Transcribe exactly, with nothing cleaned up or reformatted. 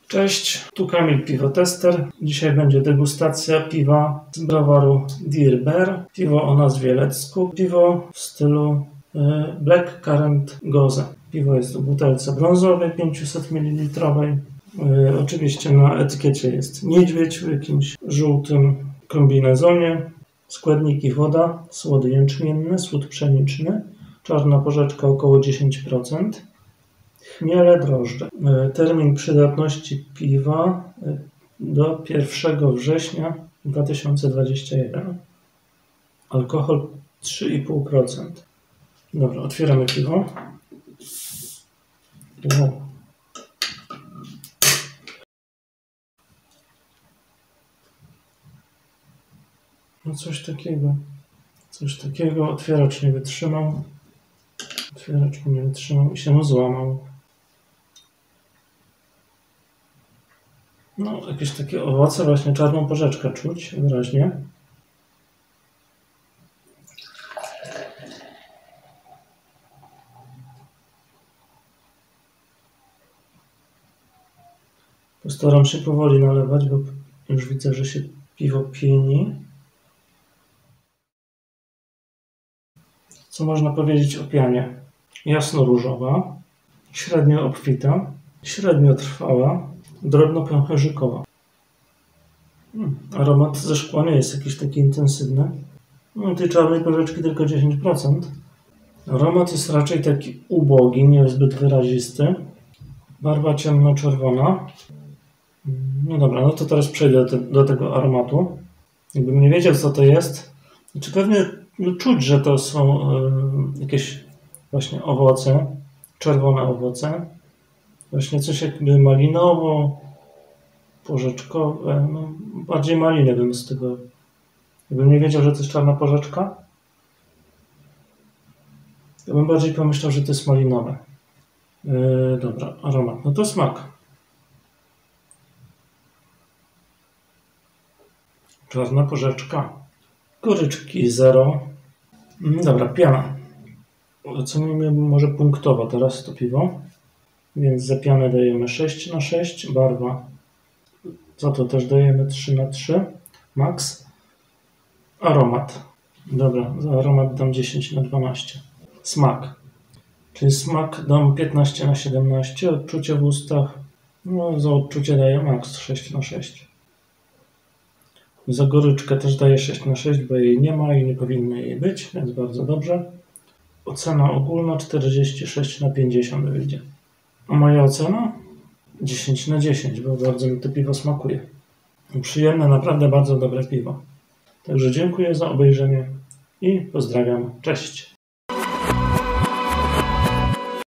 Cześć, tu Kamil Piwotester. Dzisiaj będzie degustacja piwa z browaru Dear Bear. Piwo o nazwie Let's Cook. Piwo w stylu y, Black Currant Gose. Piwo jest w butelce brązowej, pięćset mililitrów. Y, oczywiście na etykiecie jest niedźwiedź w jakimś żółtym kombinezonie. Składniki: woda, słody jęczmienne, słód pszeniczny, czarna porzeczka około dziesięć procent. Chmiele, drożdże. Termin przydatności piwa do pierwszego września dwa tysiące dwudziestego pierwszego. Alkohol trzy i pół procent. Dobra, otwieramy piwo. Wow. No coś takiego. Coś takiego. Otwieracz nie wytrzymał. Otwieracz nie wytrzymał i się złamał. No, jakieś takie owoce, właśnie czarną porzeczkę czuć wyraźnie. Postaram się powoli nalewać, bo już widzę, że się piwo pieni. Co można powiedzieć o pianie? Jasno różowa, średnio obfita, średnio trwała, drobno pęcherzykowa. Hmm, aromat ze szkła nie jest jakiś taki intensywny. No, tej czarnej porzeczki tylko dziesięć procent. Aromat jest raczej taki ubogi, nie zbyt wyrazisty. Barwa ciemno-czerwona. No dobra, no to teraz przejdę do, te, do tego aromatu. Jakbym nie wiedział, co to jest, znaczy pewnie no, czuć, że to są y, jakieś właśnie owoce, czerwone owoce. Właśnie coś jakby malinowo, porzeczkowe, no bardziej maliny bym z tego, jakbym nie wiedział, że to jest czarna porzeczka, ja bym bardziej pomyślał, że to jest malinowe. Yy, dobra, aromat, no to smak. Czarna porzeczka, goryczki zero. Yy, dobra, piana. Ocenimy może punktowo teraz to piwo. Więc za pianę dajemy sześć na sześć, barwa za to też dajemy trzy na trzy, max. Aromat. Dobra, za aromat dam dziesięć na dwanaście. Smak. Czyli smak dam piętnaście na siedemnaście, odczucie w ustach, no za odczucie daję max sześć na sześć. Za goryczkę też daję sześć na sześć, bo jej nie ma i nie powinno jej być, więc bardzo dobrze. Ocena ogólna czterdzieści sześć na pięćdziesiąt wyjdzie. A moja ocena? dziesięć na dziesięć, bo bardzo mi to piwo smakuje. Przyjemne, naprawdę bardzo dobre piwo. Także dziękuję za obejrzenie i pozdrawiam. Cześć!